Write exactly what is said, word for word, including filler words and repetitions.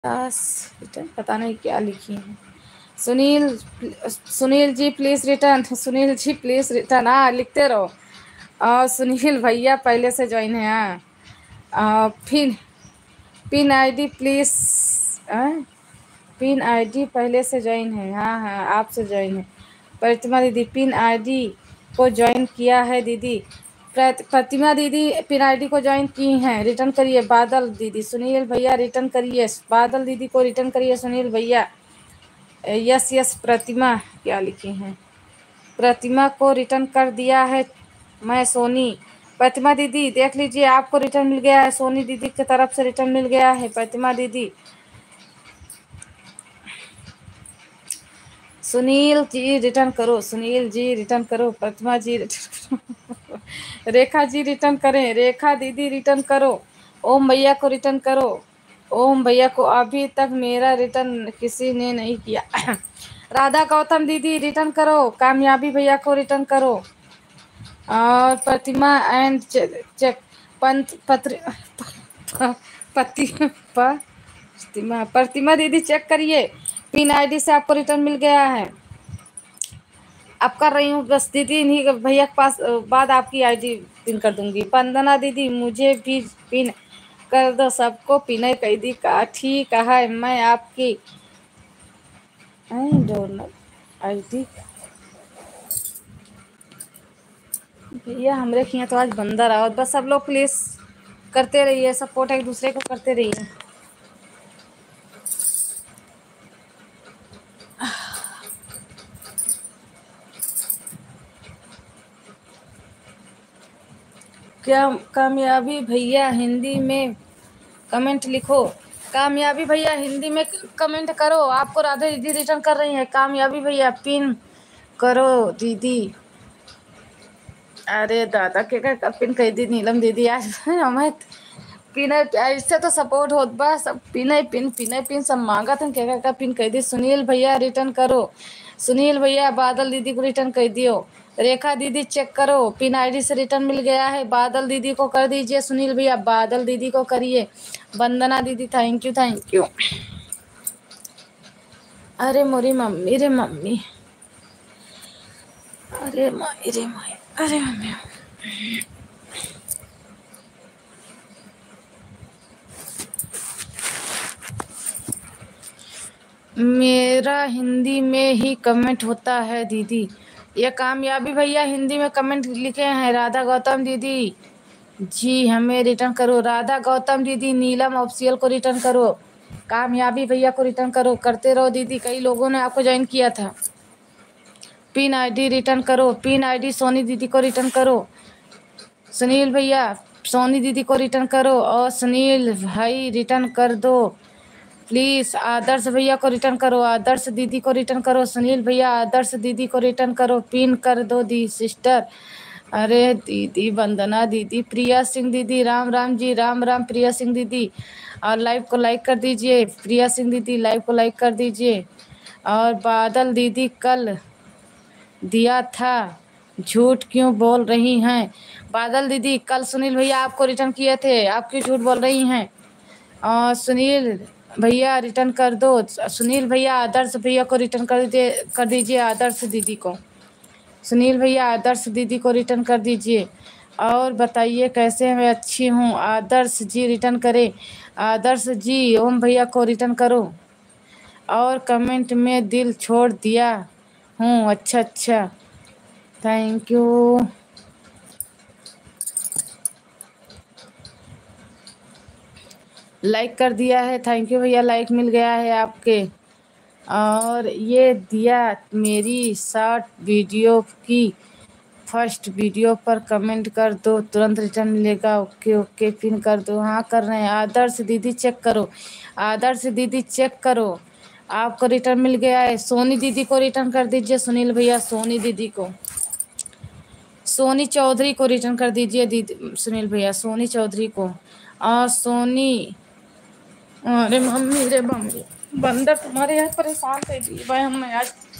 बस रिटर्न पता नहीं क्या लिखी है। Sunil Sunil ji please return, Sunil ji please return. हाँ लिखते रहो। और सुनील भैया पहले से ज्वाइन है। हाँ pin pin ID please. Pin ID पहले से ज्वाइन है। हाँ हाँ आपसे ज्वाइन है। प्रतिमा दीदी पिन आईडी को ज्वाइन किया है दीदी। प्रतिमा दीदी पिन आईडी को ज्वाइन की हैं, रिटर्न करिए। बादल दीदी सुनील भैया रिटर्न करिए। बादल दीदी को रिटर्न करिए सुनील भैया। यस यस प्रतिमा क्या लिखी हैं। प्रतिमा को रिटर्न कर दिया है मैं सोनी। प्रतिमा दीदी देख लीजिए आपको रिटर्न मिल गया है, सोनी दीदी की तरफ से रिटर्न मिल गया है। प्रतिमा दीदी सुनील जी रिटर्न करो, सुनील जी रिटर्न करो, प्रतिमा जी रिटर्न करो, रेखा जी रिटर्न करें, रेखा दीदी रिटर्न करो, ओम भैया को रिटर्न करो, ओम भैया को अभी तक मेरा रिटर्न किसी ने नहीं किया। राधा गौतम दीदी रिटर्न करो, कामयाबी भैया को रिटर्न करो। और प्रतिमा एंड चेक पंत पत्र पति प्रतिमा प्रतिमा दीदी चेक करिए, पिन आईडी से आपको रिटर्न मिल गया है। अब कर रही हूँ बस दीदी, इन्हीं भैया के पास बाद आपकी आईडी पिन कर दूंगी। वंदना दीदी मुझे भी पिन कर दो, सबको पिन कर दी का ठीक है। मैं आपकी आईडी भैया हमरे खिया तो आज बंदर आओ। बस सब लोग प्लीज करते रहिए सपोर्ट, एक दूसरे को करते रहिए। क्या कामयाबी भैया हिंदी में कमेंट लिखो, कामयाबी भैया हिंदी में कमेंट करो। आपको राधा दीदी रिटर्न कर रही है। कामयाबी भैया पिन करो दीदी। अरे दादा के का पिन कह दी नीलम दीदी आज हमें पिन ऐसे तो सपोर्ट हो बस पिन पिन पिन पिन सब मांगा था क्या का पिन कह दी। सुनील भैया रिटर्न करो, सुनील भैया बादल दीदी को रिटर्न कर दियो। रेखा दीदी चेक करो, पिन आईडी से रिटर्न मिल गया है। बादल दीदी को कर दीजिए, सुनील भैया बादल दीदी को करिए। वंदना दीदी थैंक यू थैंक यू। अरे मोरी मम्मी रे मम्मी, अरे माई रे माई, अरे मम्मी मेरा हिंदी में ही कमेंट होता है दीदी। ये कामयाबी भैया हिंदी में कमेंट लिखे हैं। राधा गौतम दीदी जी हमें रिटर्न करो, राधा गौतम दीदी नीलम ऑफिशियल को रिटर्न करो, कामयाबी भैया को रिटर्न करो। करते रहो दीदी, कई लोगों ने आपको ज्वाइन किया था। पिन आईडी रिटर्न करो, पिन आईडी सोनी दीदी को रिटर्न करो। सुनील भैया सोनी दीदी को रिटर्न करो, और सुनील भाई रिटर्न कर दो प्लीज। आदर्श भैया को रिटर्न करो, आदर्श दीदी को रिटर्न करो। सुनील भैया आदर्श दीदी को रिटर्न करो, पिन कर दो दी सिस्टर। अरे दीदी वंदना दीदी, प्रिया सिंह दीदी राम राम जी, राम राम प्रिया सिंह दीदी। और लाइव को लाइक कर दीजिए प्रिया सिंह दीदी, लाइव को लाइक कर दीजिए। और बादल दीदी कल दिया था झूठ क्यों बोल रही हैं। बादल दीदी कल सुनील भैया आपको रिटर्न किए थे, आप क्यों झूठ बोल रही हैं। और सुनील भैया रिटर्न कर दो, सुनील भैया आदर्श भैया को रिटर्न कर दीजिए कर दीजिए आदर्श दीदी को। सुनील भैया आदर्श दीदी को रिटर्न कर दीजिए। और बताइए कैसे मैं अच्छी हूँ, आदर्श जी रिटर्न करें। आदर्श जी ओम भैया को रिटर्न करो। और कमेंट में दिल छोड़ दिया हूँ, अच्छा अच्छा थैंक यू। लाइक कर दिया है, थैंक यू भैया, लाइक मिल गया है आपके। और ये दिया मेरी शॉर्ट वीडियो की फर्स्ट वीडियो पर कमेंट कर दो, तुरंत रिटर्न मिलेगा। ओके ओके पिन कर दो। हाँ कर रहे हैं। आदर्श दीदी चेक करो, आदर्श दीदी चेक करो, आपको रिटर्न मिल गया है। सोनी दीदी को रिटर्न कर दीजिए सुनील भैया, सोनी दीदी को, सोनी चौधरी को रिटर्न कर दीजिए दीदी सुनील भैया, सोनी चौधरी को। और सोनी अरे मम्मी रे मम्मी, बंदर तुम्हारे यहाँ परेशान कर दिए भाई, हम आज